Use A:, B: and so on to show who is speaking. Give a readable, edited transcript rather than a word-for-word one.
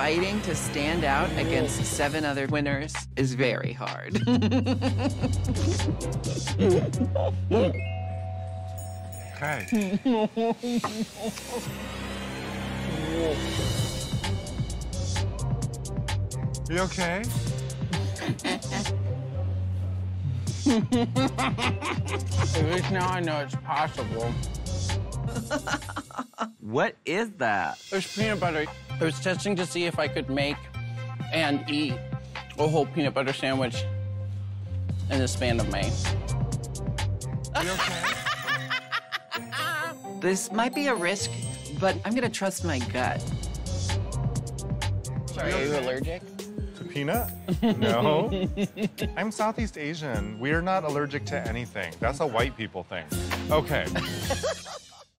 A: fighting to stand out against 7 other winners is very hard.
B: Okay. You okay?
C: At least now I know it's possible.
D: What is that?
C: There's peanut butter. I was testing to see if I could make and eat a whole peanut butter sandwich in the span of May.
B: You okay?
A: This might be a risk, but I'm gonna trust my gut.
C: Sorry, are you allergic?
B: To peanut? No. I'm Southeast Asian. We're not allergic to anything. That's a white people thing. Okay.